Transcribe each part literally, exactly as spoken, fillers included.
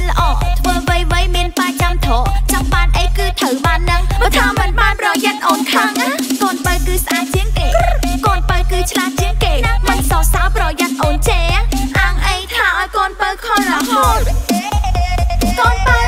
ល្អធ្វើវៃវៃមានបាចាំធរចង់បានអីគឺត្រូវបាននឹងបើថាមិនបានប្រយ័ត្នអូនខាងណាកូនបើគឺស្អាតជាងគេកូនបើគឺឆ្លាតជាងគេមិនសរសើរប្រយ័ត្នអូនចេអាងអីថាឲ្យកូនបើខលរហូតកូនបើ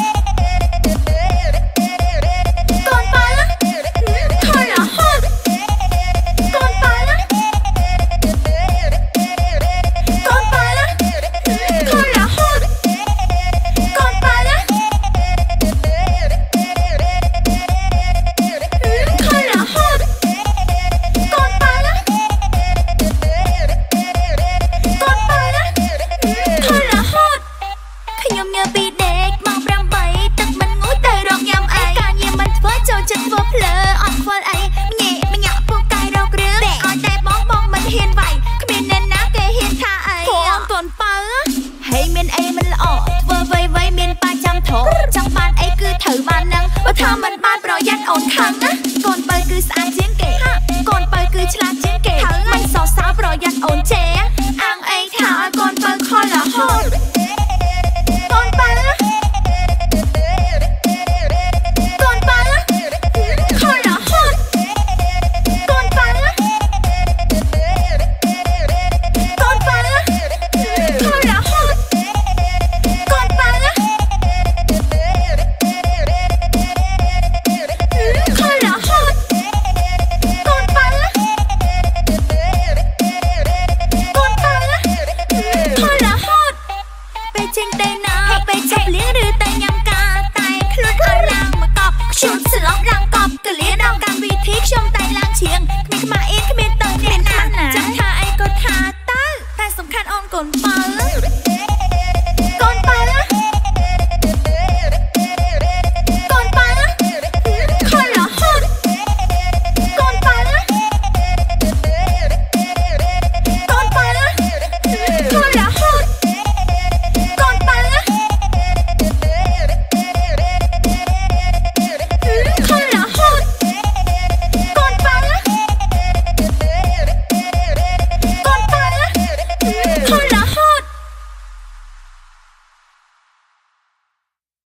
ចង់បានអីគឺត្រូវបាននឹងបើថាមិនបានប្រយ័ត្នអូនខាងណាកូនបើគឺស្អាតជាងគេកូនបើគឺឆ្លាតជាងគេមិនសរសើរប្រយ័ត្នអូនចេអាងអីថាឲ្យកូនបើខលរហូតកូនបើកូនបើខលរហូតកូនបើកូនបើខលរហូតកូនបើចេញទៅណាពេលចាប់លៀងឬតែញ៉ាំ